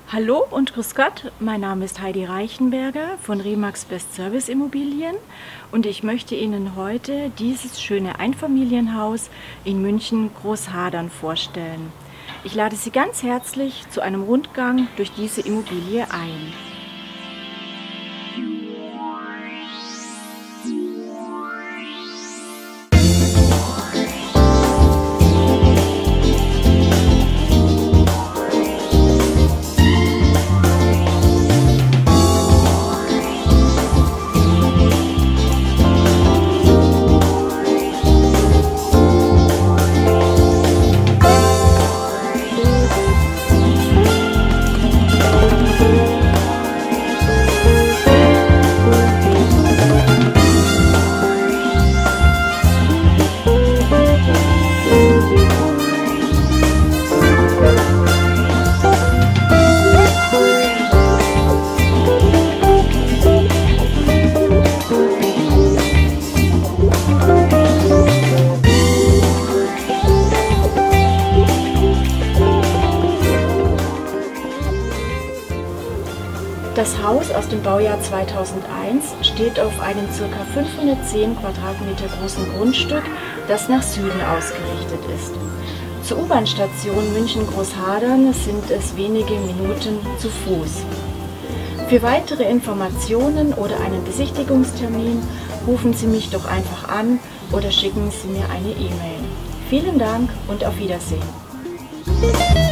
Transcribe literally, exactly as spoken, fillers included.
Hallo und grüß Gott, mein Name ist Heidi Reichenberger von Remax Best Service Immobilien und ich möchte Ihnen heute dieses schöne Einfamilienhaus in München Großhadern vorstellen. Ich lade Sie ganz herzlich zu einem Rundgang durch diese Immobilie ein. Das Haus aus dem Baujahr zweitausendeins steht auf einem ca. fünfhundertzehn Quadratmeter großen Grundstück, das nach Süden ausgerichtet ist. Zur U-Bahn-Station München-Großhadern sind es wenige Minuten zu Fuß. Für weitere Informationen oder einen Besichtigungstermin rufen Sie mich doch einfach an oder schicken Sie mir eine E-Mail. Vielen Dank und auf Wiedersehen.